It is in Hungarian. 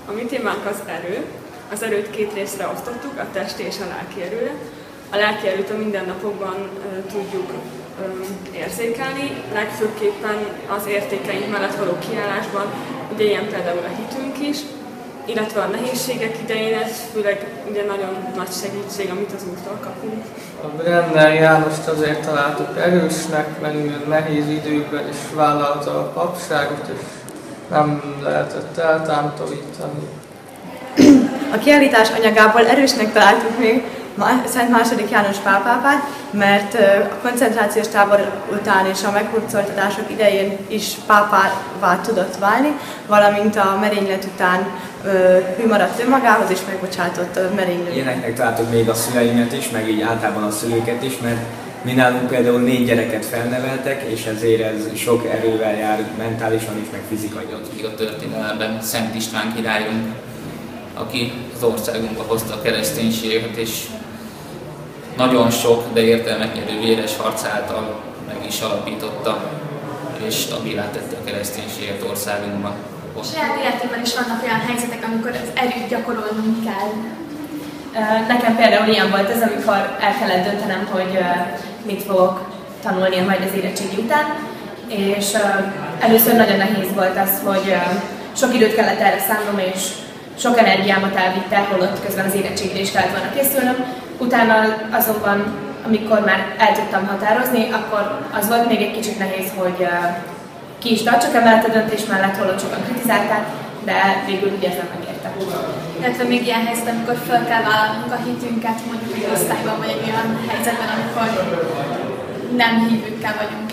A mi témánk az erő. Az erőt két részre osztottuk, a testi és a lelki erőre. A lelki erőt a mindennapokban tudjuk érzékelni, legfőképpen az értékeink mellett való kiállásban, ugye ilyen például a hitünk is, illetve a nehézségek idején ez főleg ugye nagyon nagy segítség, amit az Úrtól kapunk. A Brenner Jánost azért találtuk erősnek, mert nehéz időkben is vállalta a papságot, és nem lehetett eltántorítani. A kiállítás anyagából erősnek találtuk még Szent II. János Pál pápát, mert a koncentrációs tábor után és a meghurcoltatások idején is pápává tudott válni, valamint a merénylet után hű maradt önmagához és megbocsátott a merénylőt. Ilyeneknek találtuk még a szüleimet is, meg így általában a szülőket is, mert mi nálunk például 4 gyereket felneveltek, és ezért ez sok erővel jár mentálisan is, meg fizikailag. A történelemben Szent István királyunk, aki az országunkba hozta a kereszténységet, és nagyon sok, de értelmet nyerő véres harc által meg is alapította, és stabilá tette a kereszténységet országunkban. Saját életében is vannak olyan helyzetek, amikor az erőt gyakorolnunk kell. Nekem például ilyen volt ez, amikor el kellett döntenem, hogy mit fogok tanulni majd az érettségi után, és először nagyon nehéz volt az, hogy sok időt kellett erre szánnom, és sok energiámat elvitte, holott közben az érettségre is kellett volna készülnöm. Utána azonban, amikor már el tudtam határozni, akkor az volt még egy kicsit nehéz, hogy ki is tartsak emellett a döntés mellett, holott sokan kritizálták, de végül úgy érzem megérte. Illetve még ilyen helyzet, amikor fel kell vállalnunk a hitünket, mondjuk egy osztályban, vagy egy olyan helyzetben, amikor nem hívőkkel vagyunk.